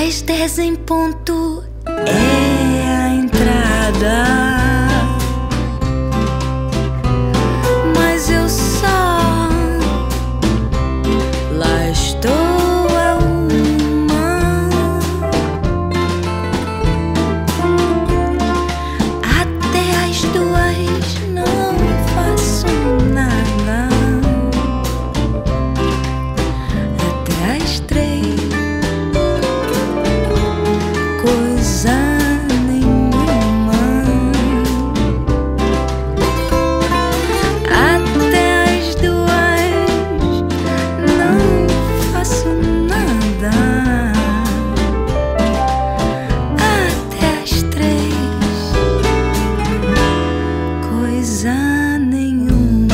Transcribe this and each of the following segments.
Às 10 em ponto é a entrada, mas eu só lá estou a uma. Até às 2 não faço nada, até às 3 coisa nenhuma, até às 2 não faço nada, até às 3 coisa nenhuma.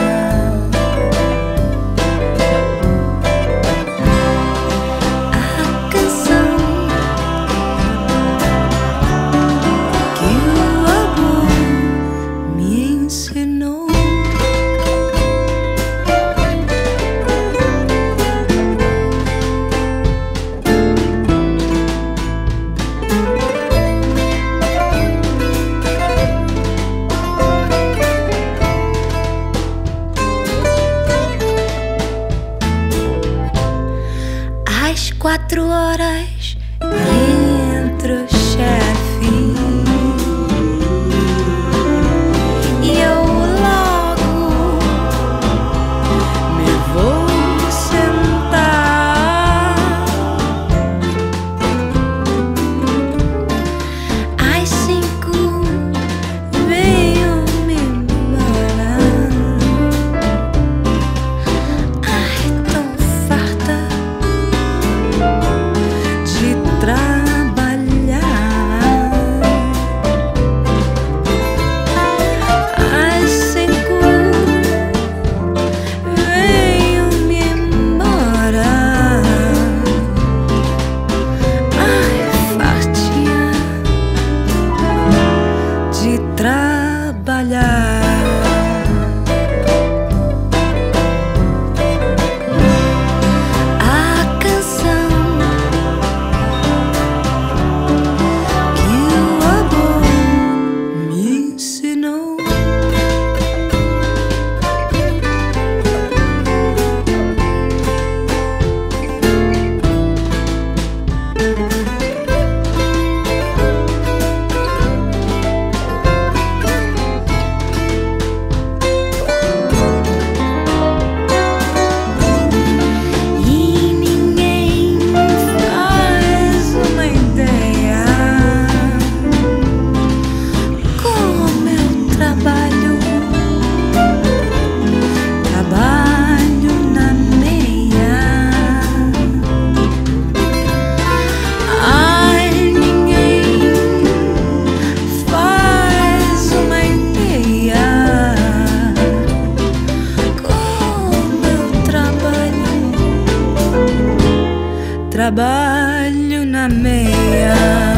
A canção que o amor me ensinou, às 4 horas entra o chefe e eu logo me vou sentar. Às 5 venho me embora. Ai, tão farta de trabalhar. Às 5 venho me embora. Ai, fartinha de trabalhar. A canção que o amor me ensinou. E ninguém faz uma ideia como eu trabalho na meia. Ai, ninguém faz uma ideia como eu trabalho na meia.